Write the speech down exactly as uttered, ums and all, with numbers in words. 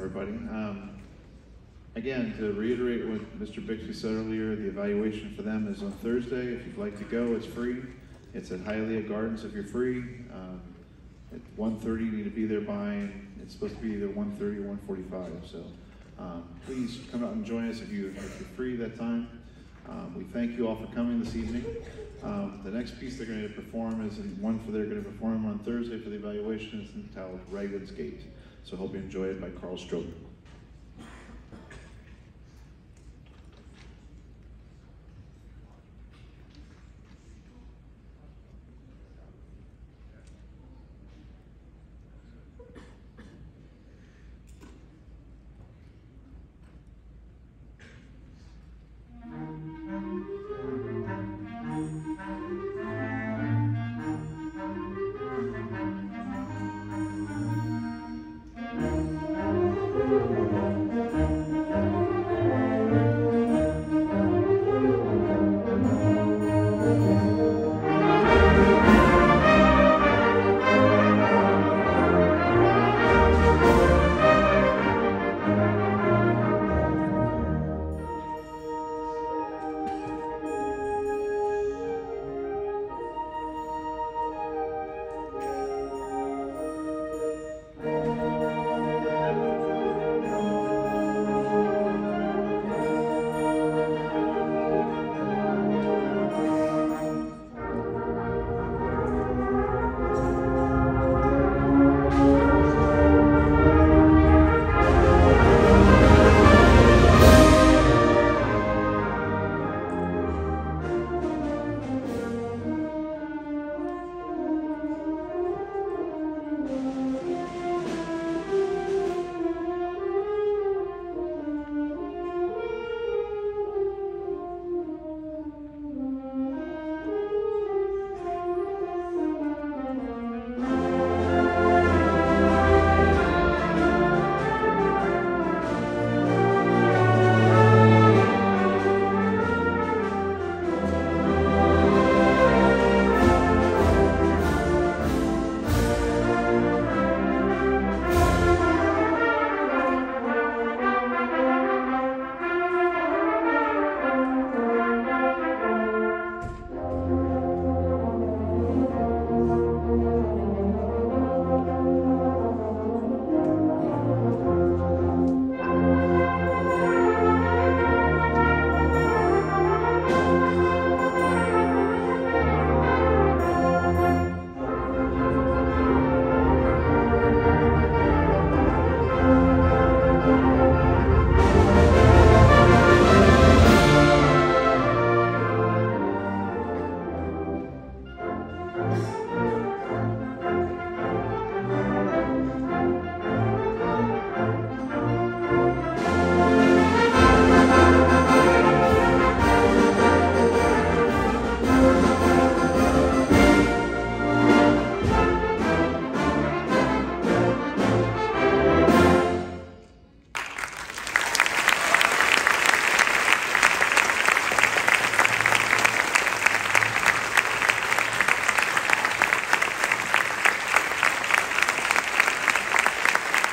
everybody. Um, again, to reiterate what Mister Bixby said earlier, the evaluation for them is on Thursday. If you'd like to go, it's free. It's at Hialeah Gardens if you're free. Um, at one thirty, you need to be there by, and it's supposed to be either one thirty or one forty-five. So um, please come out and join us if, you, if you're free that time. Um, we thank you all for coming this evening. Um, the next piece they're going to perform is one for they're going to perform on Thursday for the evaluation is entitled Ravensgate. So hope you enjoy it by Carl Strogan.